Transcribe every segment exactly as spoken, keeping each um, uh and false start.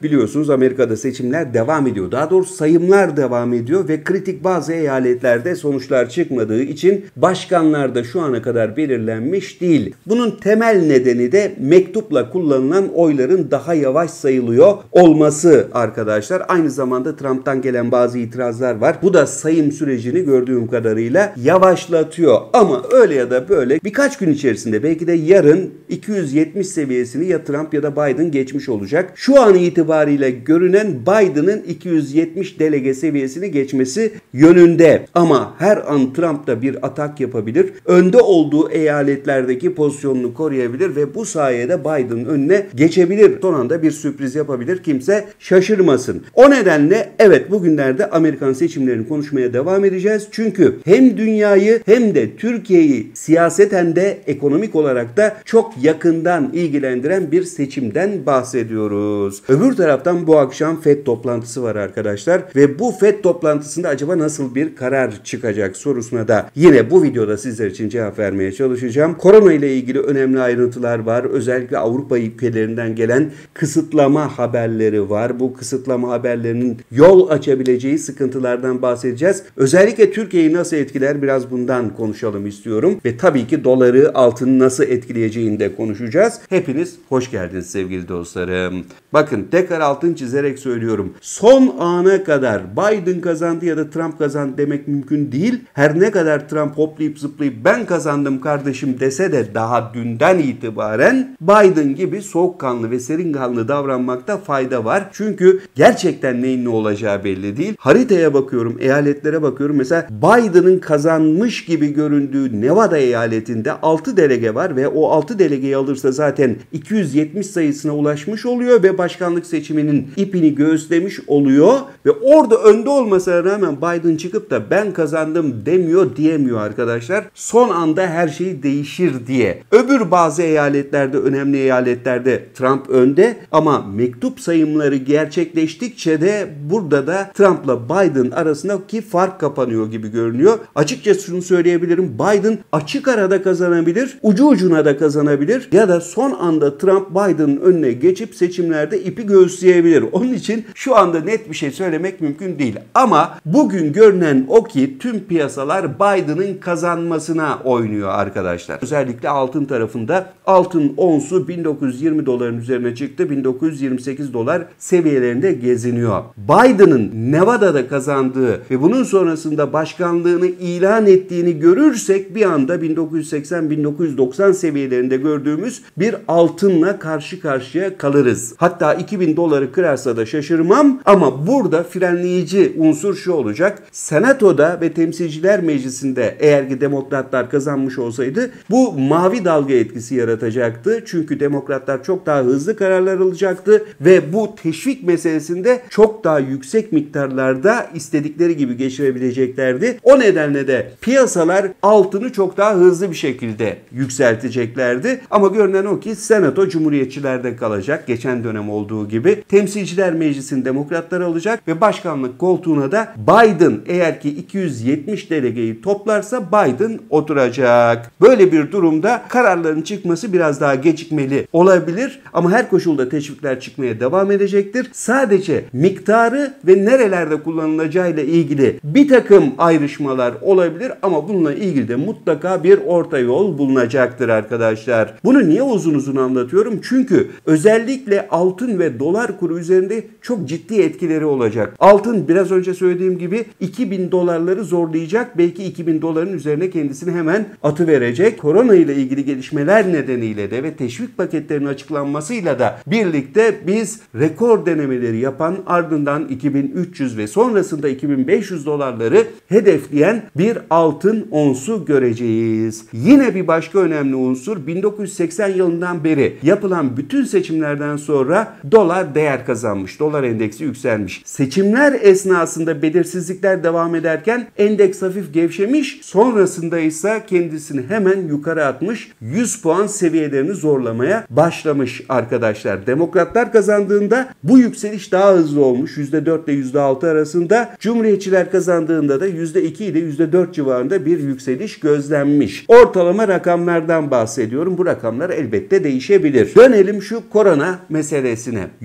Biliyorsunuz Amerika'da seçimler devam ediyor. Daha doğrusu sayımlar devam ediyor ve kritik bazı eyaletlerde sonuçlar çıkmadığı için başkanlar da şu ana kadar belirlenmiş değil. Bunun temel nedeni de mektupla kullanılan oyların daha yavaş sayılıyor olması arkadaşlar. Aynı zamanda Trump'tan gelen bazı itirazlar var. Bu da sayım sürecini gördüğüm kadarıyla yavaşlatıyor. Ama öyle ya da böyle birkaç gün içerisinde belki de yarın iki yüz yetmiş seviyesini ya Trump ya da Biden geçmiş olacak. Şu an itibariyle görünen Biden'ın iki yüz yetmiş delege seviyesini geçmesi yönünde. Ama her an Trump da bir atak yapabilir. Önde olduğu eyaletlerdeki pozisyonunu koruyabilir ve bu sayede Biden'ın önüne geçebilir. Son anda bir sürpriz yapabilir. Kimse şaşırmasın. O nedenle evet bugünlerde Amerikan seçimlerini konuşmaya devam edeceğiz. Çünkü hem dünyayı hem de Türkiye'yi siyaseten de ekonomik olarak da çok yakından ilgilendiren bir seçimden bahsediyoruz. Öbür taraftan bu akşam FED toplantısı var arkadaşlar ve bu FED toplantısında acaba nasıl bir karar çıkacak sorusuna da yine bu videoda sizler için cevap vermeye çalışacağım. Korona ile ilgili önemli ayrıntılar var. Özellikle Avrupa ülkelerinden gelen kısıtlama haberleri var. Bu kısıtlama haberlerinin yol açabileceği sıkıntılardan bahsedeceğiz. Özellikle Türkiye'yi nasıl etkiler biraz bundan konuşalım istiyorum. Ve tabii ki doları, altını nasıl etkileyeceğini de konuşacağız. Hepiniz hoş geldiniz sevgili dostlarım. Bakın tekrar altın çizerek söylüyorum. Son ana kadar Biden kazandı ya da Trump kazandı demek mümkün değil. Her ne kadar Trump hoplayıp zıplayıp ben kazandım kardeşim dese de daha dünden itibaren Biden gibi soğukkanlı ve serinkanlı davranmakta fayda var. Çünkü gerçekten neyin ne olacağı belli değil. Haritaya bakıyorum, eyaletlere bakıyorum. Mesela Biden'ın kazanmış gibi göründüğü Nevada eyaletinde altı delege var ve o altı delegeyi alırsa zaten iki yüz yetmiş sayısına ulaşmış oluyor ve başkanlık seçiminin ipini göğüslemiş oluyor ve orada önde olmasına rağmen Biden çıkıp da ben kazandım demiyor diyemiyor arkadaşlar. Son anda her şey değişir diye. Öbür bazı eyaletlerde, önemli eyaletlerde Trump önde ama mektup sayımları gerçekleştikçe de burada da Trump'la Biden arasındaki fark kapanıyor gibi görünüyor. Açıkçası şunu söyleyebilirim. Biden açık arada kazanabilir, ucu ucuna da kazanabilir ya da son anda Trump Biden'ın önüne geçip seçimlerde ipi göğüsleyebilir. Onun için şu anda net bir şey söylemek mümkün değil. Ama bugün görünen o ki tüm piyasalar Biden'ın kazanmasına oynuyor arkadaşlar. Özellikle altın tarafında altın onsu bin dokuz yüz yirmi doların üzerine çıktı. bin dokuz yüz yirmi sekiz dolar seviyelerinde geziniyor. Biden'ın Nevada'da kazandığı ve bunun sonrasında başkanlığını ilan ettiğini görürsek bir anda bin dokuz yüz seksen bin dokuz yüz doksan seviyelerinde gördüğümüz bir altınla karşı karşıya kalırız. Hatta iki bin doları kırarsa da şaşırmam ama burada frenleyici unsur şu olacak. Senatoda ve Temsilciler Meclisi'nde eğer ki demokratlar kazanmış olsaydı bu mavi dalga etkisi yaratacaktı. Çünkü demokratlar çok daha hızlı kararlar alacaktı ve bu teşvik meselesinde çok daha yüksek miktarlarda istedikleri gibi geçirebileceklerdi. O nedenle de piyasalar altını çok daha hızlı bir şekilde yükselteceklerdi. Ama görünen o ki Senato Cumhuriyetçilerde kalacak. Geçen dönem olduğu gibi. Temsilciler Meclisi'ni demokratlar alacak ve başkanlık koltuğuna da Biden eğer ki iki yüz yetmiş delegeyi toplarsa Biden oturacak. Böyle bir durumda kararların çıkması biraz daha gecikmeli olabilir ama her koşulda teşvikler çıkmaya devam edecektir. Sadece miktarı ve nerelerde kullanılacağıyla ilgili bir takım ayrışmalar olabilir ama bununla ilgili de mutlaka bir orta yol bulunacaktır arkadaşlar. Bunu niye uzun uzun anlatıyorum? Çünkü özellikle altın ve dolar kuru üzerinde çok ciddi etkileri olacak. Altın biraz önce söylediğim gibi iki bin dolarları zorlayacak. Belki iki bin doların üzerine kendisini hemen atıverecek. Korona ile ilgili gelişmeler nedeniyle de ve teşvik paketlerinin açıklanmasıyla da birlikte biz rekor denemeleri yapan ardından iki bin üç yüz ve sonrasında iki bin beş yüz dolarları hedefleyen bir altın onsu göreceğiz. Yine bir başka önemli unsur bin dokuz yüz seksen yılından beri yapılan bütün seçimlerden sonra dolar değer kazanmış. Dolar endeksi yükselmiş. Seçimler esnasında belirsizlikler devam ederken endeks hafif gevşemiş. Sonrasında ise kendisini hemen yukarı atmış. yüz puan seviyelerini zorlamaya başlamış arkadaşlar. Demokratlar kazandığında bu yükseliş daha hızlı olmuş. yüzde dört ile yüzde altı arasında. Cumhuriyetçiler kazandığında da yüzde iki ile yüzde dört civarında bir yükseliş gözlenmiş. Ortalama rakamlardan bahsediyorum. Bu rakamlar elbette değişebilir. Dönelim şu korona meselesine.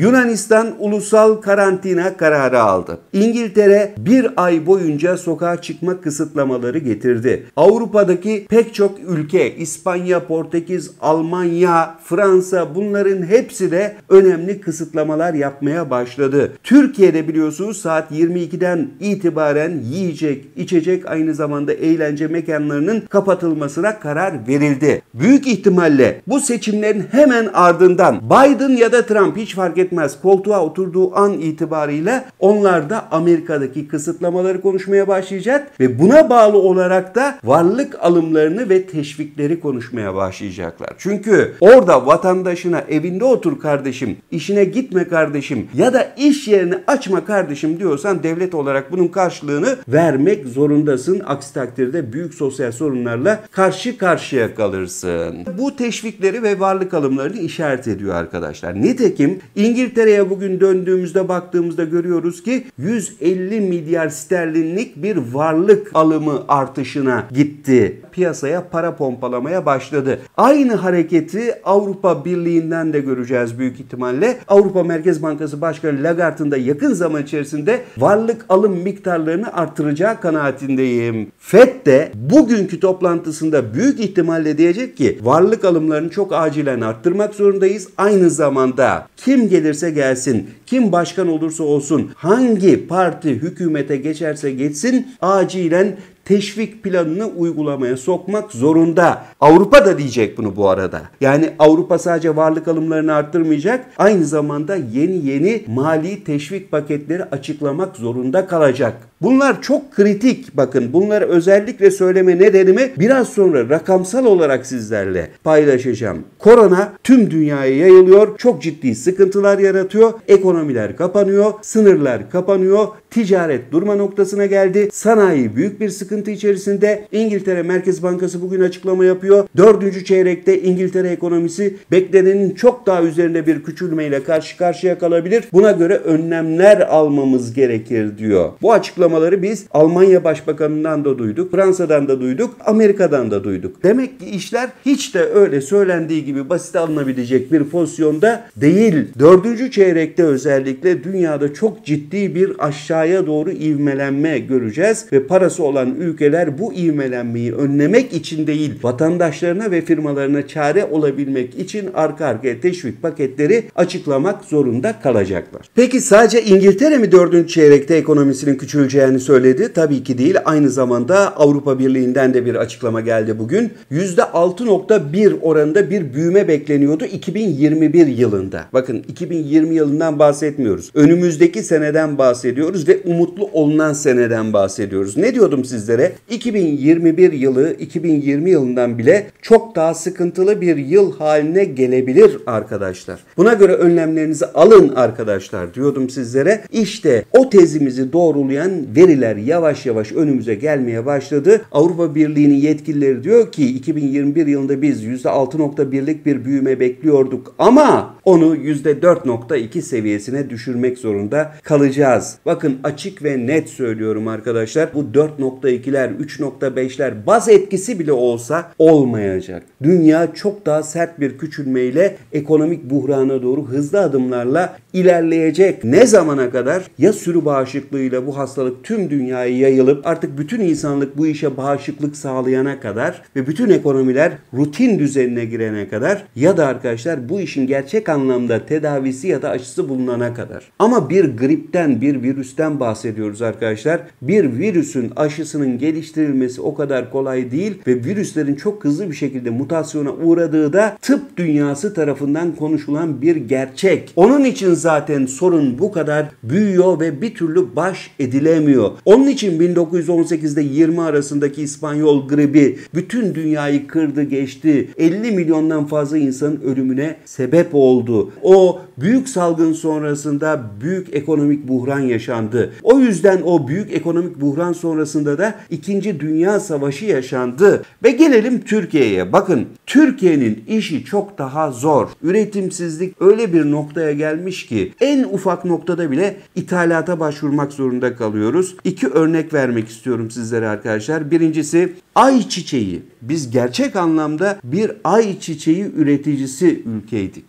Yunanistan ulusal karantina kararı aldı. İngiltere bir ay boyunca sokağa çıkma kısıtlamaları getirdi. Avrupa'daki pek çok ülke, İspanya, Portekiz, Almanya, Fransa, bunların hepsi de önemli kısıtlamalar yapmaya başladı. Türkiye'de biliyorsunuz saat yirmi ikiden itibaren yiyecek, içecek, aynı zamanda eğlence mekanlarının kapatılmasına karar verildi. Büyük ihtimalle bu seçimlerin hemen ardından Biden ya da Trump, hiç fark etmez, koltuğa oturduğu an itibariyle onlar da Amerika'daki kısıtlamaları konuşmaya başlayacak ve buna bağlı olarak da varlık alımlarını ve teşvikleri konuşmaya başlayacaklar. Çünkü orada vatandaşına evinde otur kardeşim, işine gitme kardeşim ya da iş yerini açma kardeşim diyorsan devlet olarak bunun karşılığını vermek zorundasın. Aksi takdirde büyük sosyal sorunlarla karşı karşıya kalırsın. Bu teşvikleri ve varlık alımlarını işaret ediyor arkadaşlar. Nitekim İngiltere'ye bugün döndüğümüzde baktığımızda görüyoruz ki yüz elli milyar sterlinlik bir varlık alımı artışına gitti. Piyasaya para pompalamaya başladı. Aynı hareketi Avrupa Birliği'nden de göreceğiz büyük ihtimalle. Avrupa Merkez Bankası Başkanı Lagarde'ın da yakın zaman içerisinde varlık alım miktarlarını artıracağı kanaatindeyim. Fed de bugünkü toplantısında büyük ihtimalle diyecek ki varlık alımlarını çok acilen arttırmak zorundayız. Aynı zamanda kim gelirse gelsin, kim başkan olursa olsun, hangi parti hükümete geçerse geçsin acilen teşvik planını uygulamaya sokmak zorunda. Avrupa da diyecek bunu bu arada. Yani Avrupa sadece varlık alımlarını arttırmayacak, aynı zamanda yeni yeni mali teşvik paketleri açıklamak zorunda kalacak. Bunlar çok kritik. Bakın, bunları özellikle söyleme nedenimi biraz sonra rakamsal olarak sizlerle paylaşacağım. Korona tüm dünyaya yayılıyor. Çok ciddi sıkıntılar yaratıyor. Ekonomiler kapanıyor. Sınırlar kapanıyor. Ticaret durma noktasına geldi. Sanayi büyük bir sıkıntı içerisinde. İngiltere Merkez Bankası bugün açıklama yapıyor. Dördüncü çeyrekte İngiltere ekonomisi beklenenin çok daha üzerinde bir küçülmeyle karşı karşıya kalabilir. Buna göre önlemler almamız gerekir diyor. Bu açıklamaları biz Almanya Başbakanı'ndan da duyduk. Fransa'dan da duyduk. Amerika'dan da duyduk. Demek ki işler hiç de öyle söylendiği gibi basit alınabilecek bir pozisyonda değil. Dördüncü çeyrekte özellikle dünyada çok ciddi bir aşağıya doğru ivmelenme göreceğiz ve parası olan ülkeler bu ivmelenmeyi önlemek için değil, vatandaşlarına ve firmalarına çare olabilmek için arka arkaya teşvik paketleri açıklamak zorunda kalacaklar. Peki sadece İngiltere mi dördüncü çeyrekte ekonomisinin küçüleceğini söyledi? Tabii ki değil. Aynı zamanda Avrupa Birliği'nden de bir açıklama geldi bugün. yüzde altı nokta bir oranında bir büyüme bekleniyordu iki bin yirmi bir yılında. Bakın, iki bin yirmi yılından bahsetmiyoruz. Önümüzdeki seneden bahsediyoruz ve umutlu olunan seneden bahsediyoruz. Ne diyordum sizlere? iki bin yirmi bir yılı iki bin yirmi yılından bile çok daha sıkıntılı bir yıl haline gelebilir arkadaşlar. Buna göre önlemlerinizi alın arkadaşlar diyordum sizlere. İşte o tezimizi doğrulayan veriler yavaş yavaş önümüze gelmeye başladı. Avrupa Birliği'nin yetkilileri diyor ki iki bin yirmi bir yılında biz yüzde altı nokta birlik bir büyüme bekliyorduk ama onu yüzde dört nokta iki seviyesine düşürmek zorunda kalacağız. Bakın, açık ve net söylüyorum arkadaşlar. Bu dört nokta ikiler, üç nokta beşler baz etkisi bile olsa olmayacak. Dünya çok daha sert bir küçülmeyle ekonomik buhrana doğru hızlı adımlarla ilerleyecek. Ne zamana kadar? Ya sürü bağışıklığıyla bu hastalık tüm dünyaya yayılıp artık bütün insanlık bu işe bağışıklık sağlayana kadar ve bütün ekonomiler rutin düzenine girene kadar, ya da arkadaşlar bu işin gerçek anlamda tedavisi ya da aşısı bulunana kadar. Ama bir gripten, bir virüsten bahsediyoruz arkadaşlar. Bir virüsün aşısının geliştirilmesi o kadar kolay değil ve virüslerin çok hızlı bir şekilde mutasyona uğradığı da tıp dünyası tarafından konuşulan bir gerçek. Onun için zaten sorun bu kadar büyüyor ve bir türlü baş edilemiyor. Onun için bin dokuz yüz on sekizde yirmi arasındaki İspanyol gribi bütün dünyayı kırdı geçti. elli milyondan fazla insanın ölümüne sebep oldu. O büyük salgın sonrasında büyük ekonomik buhran yaşandı. O yüzden o büyük ekonomik buhran sonrasında da İkinci Dünya Savaşı yaşandı. Ve gelelim Türkiye'ye. Bakın, Türkiye'nin işi çok daha zor. Üretimsizlik öyle bir noktaya gelmiş ki en ufak noktada bile ithalata başvurmak zorunda kalıyoruz. İki örnek vermek istiyorum sizlere arkadaşlar. Birincisi ayçiçeği. Biz gerçek anlamda bir ayçiçeği üreticisi ülkeydik. Ama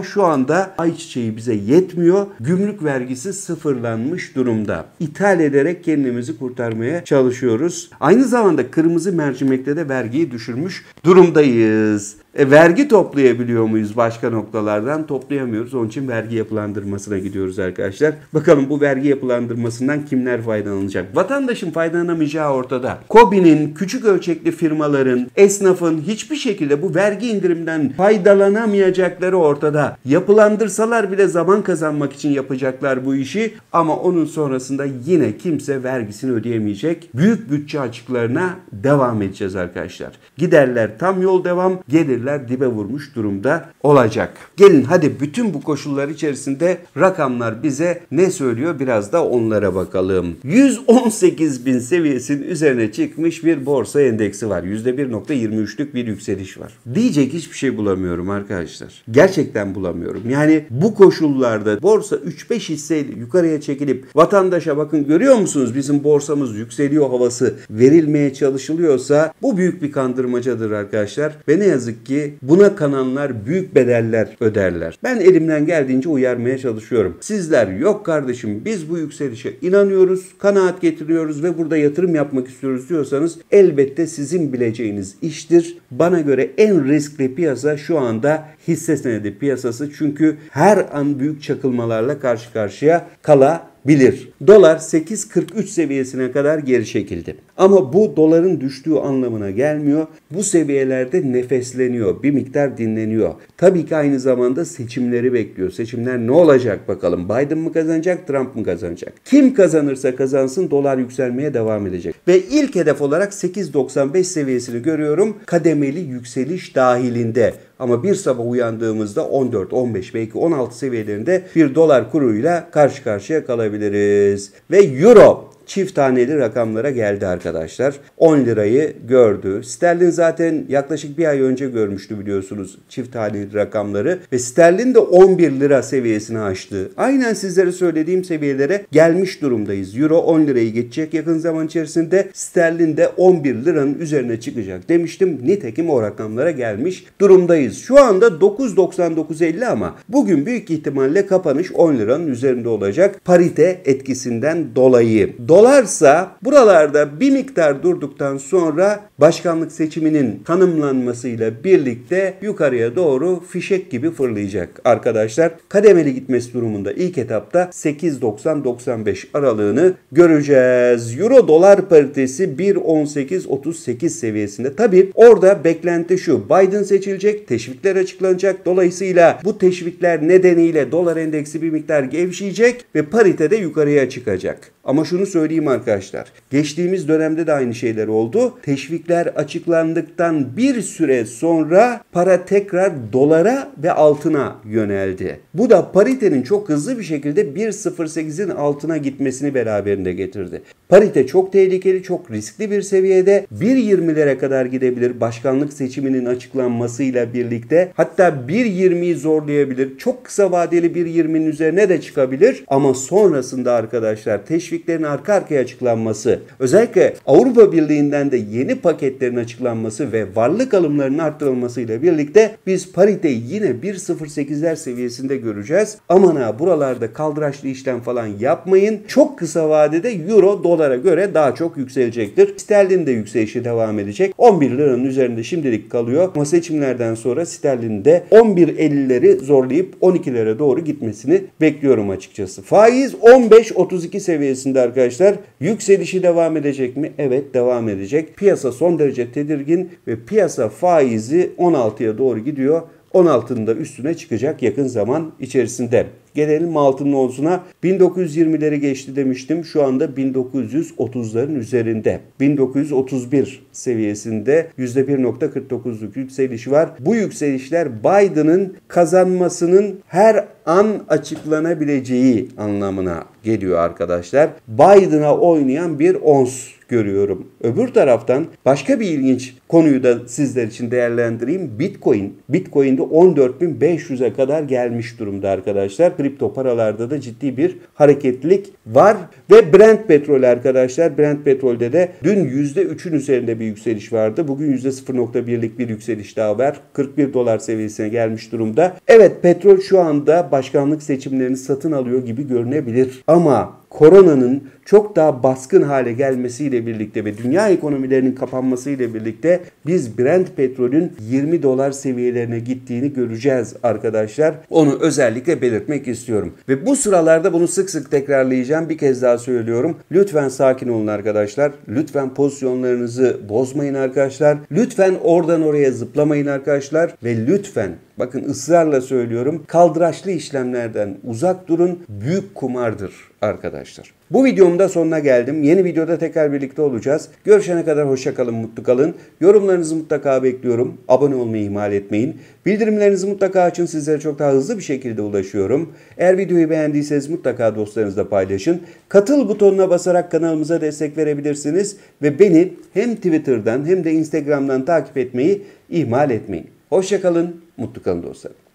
şu anda ayçiçeği bize yetmiyor. Gümrük vergisi sıfırlanmış durumda. İthal ederek kendimizi kurtarmaya çalışıyoruz. Aynı zamanda kırmızı mercimekte de vergiyi düşürmüş durumdayız. E, vergi toplayabiliyor muyuz başka noktalardan? Toplayamıyoruz. Onun için vergi yapılandırmasına gidiyoruz arkadaşlar. Bakalım bu vergi yapılandırmasından kimler faydalanacak? Vatandaşın faydalanamayacağı ortada. KOBİ'nin, küçük ölçekli firmaların, esnafın hiçbir şekilde bu vergi indirimden faydalanamayacakları ortada. Yapılandırsalar bile zaman kazanmak için yapacaklar bu işi ama onun sonrasında yine kimse vergisini ödeyemeyecek. Büyük bütçe açıklarına devam edeceğiz arkadaşlar. Giderler tam yol devam, gelirler dibe vurmuş durumda olacak. Gelin hadi bütün bu koşullar içerisinde rakamlar bize ne söylüyor biraz da onlara bakalım. yüz on sekiz bin seviyesinin üzerine çıkmış bir borsa endeksi var. yüzde bir virgül yirmi üçlük bir yükseliş var. Diyecek hiçbir şey bulamıyorum arkadaşlar. Gerçekten bulamıyorum. Yani bu koşullarda borsa üç beş hisseyle yukarıya çekilip vatandaşa bakın görüyor musunuz bizim borsamız yükseliyor havası verilmeye çalışılıyorsa bu büyük bir kandırmacadır arkadaşlar. Ve ne yazık ki buna kananlar büyük bedeller öderler. Ben elimden geldiğince uyarmaya çalışıyorum. Sizler yok kardeşim biz bu yükselişe inanıyoruz, kanaat getiriyoruz ve burada yatırım yapmak istiyoruz diyorsanız elbette sizin bileceğiniz iştir. Bana göre en riskli piyasa şu anda hisse senedi piyasası. Çünkü her an büyük çakılmalarla karşı karşıya kalabilir. Dolar sekiz kırk üç seviyesine kadar geri çekildi. Ama bu doların düştüğü anlamına gelmiyor. Bu seviyelerde nefesleniyor. Bir miktar dinleniyor. Tabii ki aynı zamanda seçimleri bekliyor. Seçimler ne olacak bakalım? Biden mı kazanacak, Trump mı kazanacak? Kim kazanırsa kazansın dolar yükselmeye devam edecek. Ve ilk hedef olarak sekiz doksan beş seviyesini görüyorum. Kademeli yükseliş dahilinde. Ama bir sabah uyandığımızda on dört, on beş belki on altı seviyelerinde bir dolar kuruyla karşı karşıya kalabiliriz. Ve euro çift taneli rakamlara geldi arkadaşlar. on lirayı gördü. Sterlin zaten yaklaşık bir ay önce görmüştü biliyorsunuz çift taneli rakamları. Ve sterlin de on bir lira seviyesini aştı. Aynen sizlere söylediğim seviyelere gelmiş durumdayız. Euro on lirayı geçecek yakın zaman içerisinde. Sterlin de on bir liranın üzerine çıkacak demiştim. Nitekim o rakamlara gelmiş durumdayız. Şu anda dokuz doksan dokuz elli ama bugün büyük ihtimalle kapanış on liranın üzerinde olacak. Parite etkisinden dolayı. Dolarsa buralarda bir miktar durduktan sonra başkanlık seçiminin tanımlanmasıyla birlikte yukarıya doğru fişek gibi fırlayacak arkadaşlar. Kademeli gitmesi durumunda ilk etapta sekiz doksan doksan beş aralığını göreceğiz. Euro dolar paritesi bir on sekiz otuz sekiz seviyesinde. Tabii orada beklenti şu. Biden seçilecek, teşvikler açıklanacak. Dolayısıyla bu teşvikler nedeniyle dolar endeksi bir miktar gevşeyecek ve parite de yukarıya çıkacak. Ama şunu söyleyeyim arkadaşlar. Geçtiğimiz dönemde de aynı şeyler oldu. Teşvikler açıklandıktan bir süre sonra para tekrar dolara ve altına yöneldi. Bu da paritenin çok hızlı bir şekilde bir nokta sıfır sekizin altına gitmesini beraberinde getirdi. Parite çok tehlikeli, çok riskli bir seviyede. bir virgül yirmilere kadar gidebilir başkanlık seçiminin açıklanmasıyla birlikte. Hatta bir virgül yirmiyi zorlayabilir. Çok kısa vadeli bir virgül yirminin üzerine de çıkabilir. Ama sonrasında arkadaşlar teşviklerin arka arkaya açıklanması, özellikle Avrupa Birliği'nden de yeni paketlerin açıklanması ve varlık alımlarının arttırılmasıyla birlikte biz pariteyi yine bir virgül sıfır sekizler seviyesinde göreceğiz. Aman ha buralarda kaldıraçlı işlem falan yapmayın. Çok kısa vadede euro dolara göre daha çok yükselecektir. Sterlin de yükselişi devam edecek. on bir liranın üzerinde şimdilik kalıyor. Ama seçimlerden sonra sterlin de on bir ellileri zorlayıp on ikilere doğru gitmesini bekliyorum açıkçası. Faiz on beş otuz iki seviyesinde arkadaşlar. Yükselişi devam edecek mi? Evet devam edecek. Piyasa son derece tedirgin ve piyasa faizi on altıya doğru gidiyor. on altının da üstüne çıkacak yakın zaman içerisinde. Gelelim altının onzuna. bin dokuz yüz yirmileri geçti demiştim. Şu anda bin dokuz yüz otuzların üzerinde. bin dokuz yüz otuz bir seviyesinde yüzde bir virgül kırk dokuzluk yükseliş var. Bu yükselişler Biden'ın kazanmasının her an açıklanabileceği anlamına geliyor arkadaşlar. Biden'a oynayan bir ons görüyorum. Öbür taraftan başka bir ilginç konuyu da sizler için değerlendireyim. Bitcoin. Bitcoin'de on dört bin beş yüze kadar gelmiş durumda arkadaşlar. kripto paralarda da ciddi bir hareketlilik var. Ve Brent petrol arkadaşlar. Brent petrolde de dün yüzde üçün üzerinde bir yükseliş vardı. Bugün yüzde sıfır nokta birlik bir yükseliş daha var. kırk bir dolar seviyesine gelmiş durumda. Evet, petrol şu anda başkanlık seçimlerini satın alıyor gibi görünebilir. Ama koronanın çok daha baskın hale gelmesiyle birlikte ve dünya ekonomilerinin kapanmasıyla birlikte biz Brent petrolün yirmi dolar seviyelerine gittiğini göreceğiz arkadaşlar. Onu özellikle belirtmek istiyorum. Ve bu sıralarda bunu sık sık tekrarlayacağım. Bir kez daha söylüyorum. Lütfen sakin olun arkadaşlar. Lütfen pozisyonlarınızı bozmayın arkadaşlar. Lütfen oradan oraya zıplamayın arkadaşlar. Ve lütfen, bakın ısrarla söylüyorum, kaldıraçlı işlemlerden uzak durun. Büyük kumardır arkadaşlar. Bu videomun da sonuna geldim. Yeni videoda tekrar birlikte olacağız. Görüşene kadar hoşça kalın, mutlu kalın. Yorumlarınızı mutlaka bekliyorum. Abone olmayı ihmal etmeyin. Bildirimlerinizi mutlaka açın. Sizlere çok daha hızlı bir şekilde ulaşıyorum. Eğer videoyu beğendiyseniz mutlaka dostlarınızla paylaşın. Katıl butonuna basarak kanalımıza destek verebilirsiniz. Ve beni hem Twitter'dan hem de Instagram'dan takip etmeyi ihmal etmeyin. Hoşça kalın, mutlu kalın dostlarım.